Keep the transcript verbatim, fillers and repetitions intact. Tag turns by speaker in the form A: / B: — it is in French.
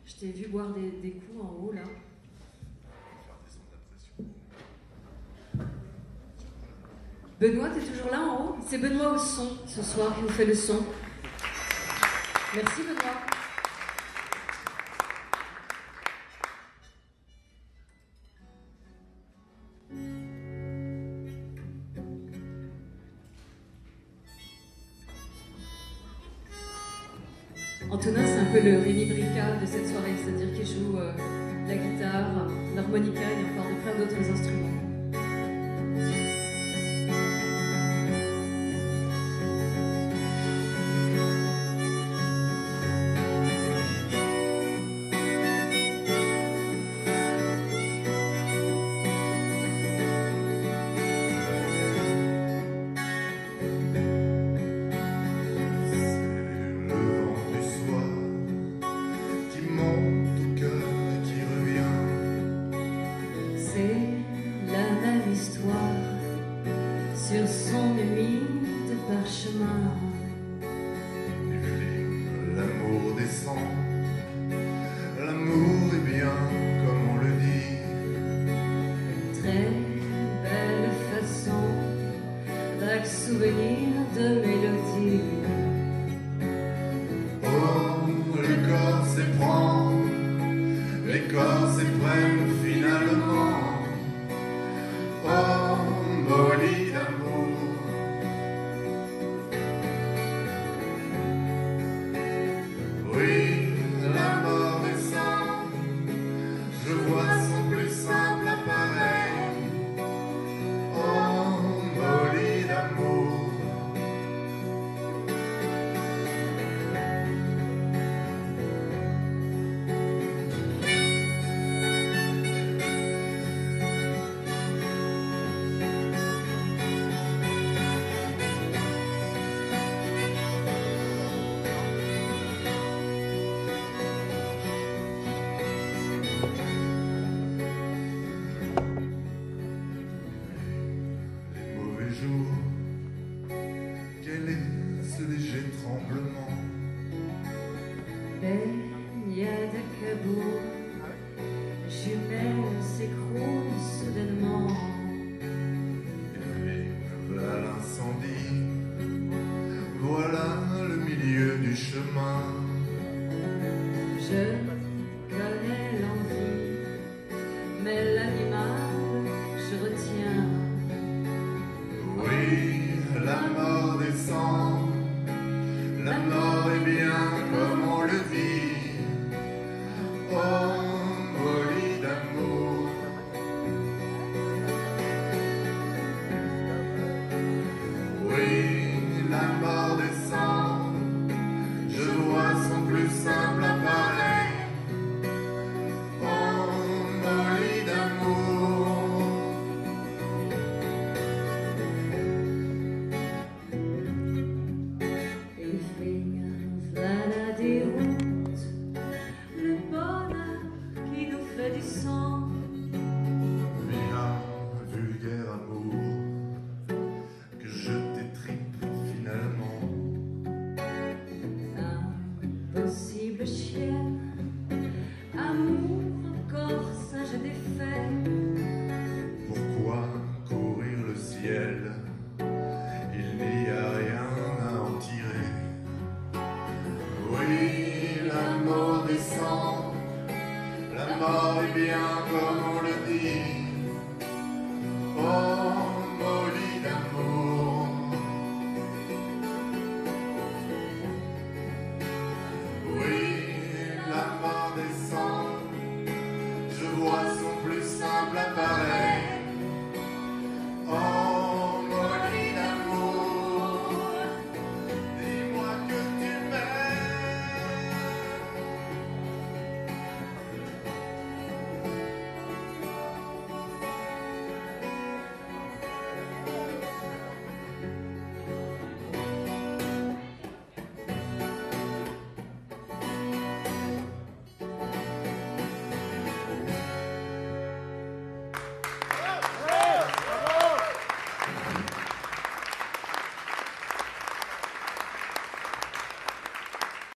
A: Je t'ai vu boire des, des coups en haut, là. Benoît, t'es toujours là en haut? C'est Benoît au son, ce soir, qui vous fait le son. Merci, Benoît. Antonin, c'est un peu le Rémi Brica de cette soirée, c'est-à-dire qu'il joue euh, la guitare, l'harmonica et encore de plein d'autres instruments. Sur son limite de parchemin,
B: l'amour descend, l'amour est bien comme on le dit.
A: Très belle façon, vague souvenir de mélodie.
B: Oh, le corps s'éprend, les corps s'éprennent finalement. Oh, molly d'amour. Oui, la mort descend, je vois son plus simple appareil. Oh, molly d'amour. Quel est ce léger tremblement?
A: Baignade à Cabourg, jumelles s'écroulent soudainement.
B: Et voilà l'incendie, voilà le milieu du chemin.
A: Je connais l'envie, mais l'animal je retiens.
B: Oui, la mort descend, la mort est bien comme on le dit. Oh, molly d'amour. Oui, la mort descend, je vois son plus simple appareil. Oh, molly d'amour.
A: Voilà des routes, le bonheur qui nous fait du sang.
B: Viens, vulgaire amour, que je t'étripe finalement.
A: Impossible chienne, amour encore sage et défait.
B: Pourquoi courir le ciel? Il n'y a rien à en tirer. Oui, la mort descend, la mort est bien comme on le dit. Oh,